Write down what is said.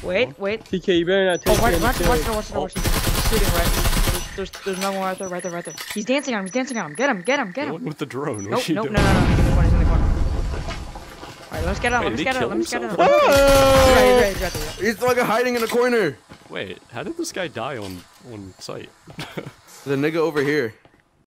Wait. TK, you better not take Watch any kills. He's shooting right. There's no one right there. He's dancing on him. Get him. The one with the drone. Nope, What's she no. doing? He's in the corner. Alright, let me scatter out. Wait, Let me did he scatter kill himself? out. He's right. He's fucking hiding in the corner. Wait, how did this guy die on sight? The nigga over here.